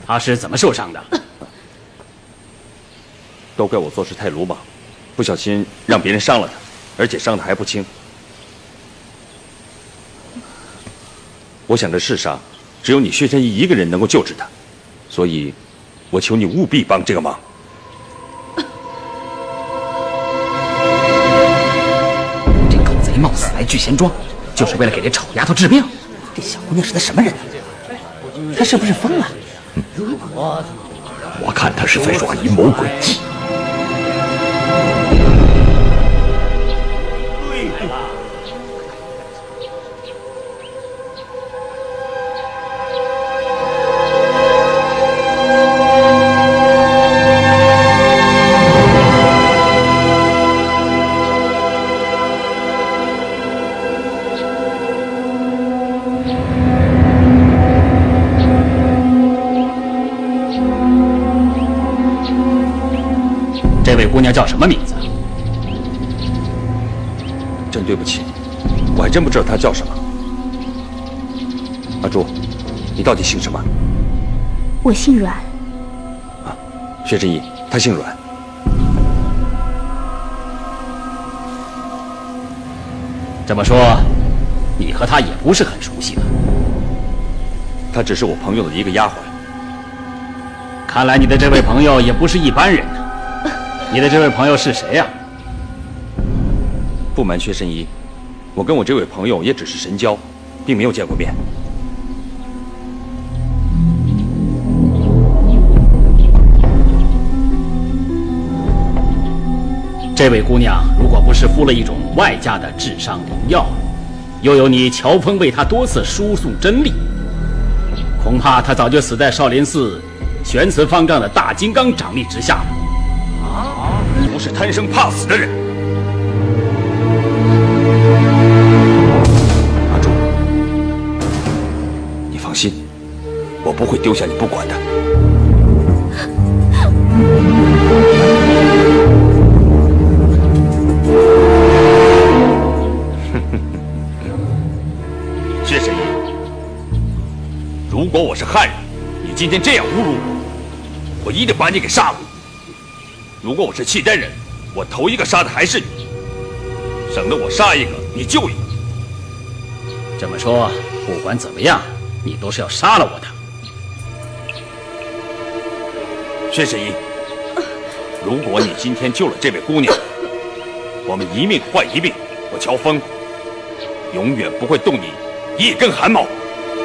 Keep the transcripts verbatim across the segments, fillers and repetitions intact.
他是怎么受伤的？ 都怪我做事太鲁莽，不小心让别人伤了他，而且伤得还不轻。我想这世上只有你薛神医一个人能够救治他，所以，我求你务必帮这个忙。 这狗贼冒死来聚贤庄，就是为了给这丑丫头治病。 这小姑娘是个什么人？她是不是疯了？ 嗯、我看她是在耍阴谋诡计。 这位姑娘叫什么名字？ 真对不起，我还真不知道她叫什么。阿朱，你到底姓什么？ 我姓阮。 啊，薛神医，他姓阮。 这么说，你和他也不是很熟悉了。 他只是我朋友的一个丫鬟。 看来你的这位朋友也不是一般人呐。你的这位朋友是谁呀？ 不瞒薛神医，我跟我这位朋友也只是神交，并没有见过面。 这位姑娘如果不是服了一种外加的治伤灵药，又有你乔峰为她多次输送真力，恐怕她早就死在少林寺玄慈方丈的大金刚掌力之下了。 啊！不是贪生怕死的人。阿朱，你放心，我不会丢下你不管的。薛神医，如果我是汉人，你今天这样侮辱我，我一定把你给杀了。如果我是契丹人，我头一个杀的还是你，省得我杀一个你救一个。 这么说，不管怎么样，你都是要杀了我的。 薛神医，如果你今天救了这位姑娘，我们一命换一命，我乔峰永远不会动你一根汗毛。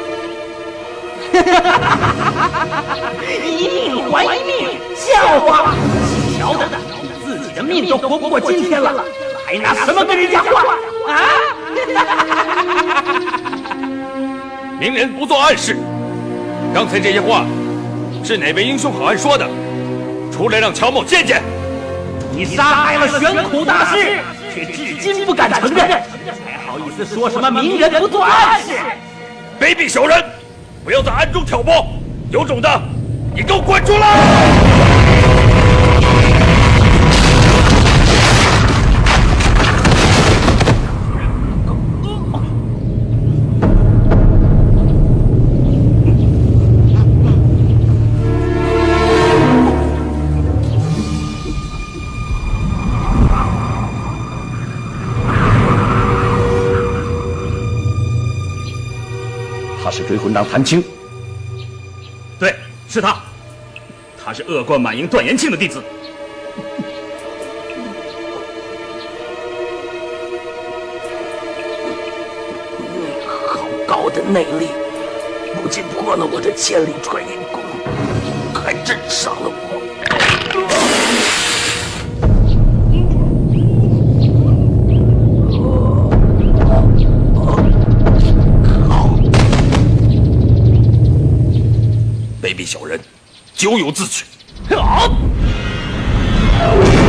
一命还一命，笑话！小的，自己的命都活不过今天了，还拿什么跟人家换啊？ 明人不做暗事，刚才这些话是哪位英雄好汉说的？出来让乔某见见。 你杀害了玄苦大师，却至今不敢承认，还好意思说什么明人不做暗事？ 卑鄙小人，不要在暗中挑拨，有种的，你给我滚出来！ 他是追魂党谭青。 对，是他。他是恶贯满盈段延庆的弟子。 好高的内力，不仅破了我的千里传音功，还震伤了我。 卑鄙小人，咎由自取。 好。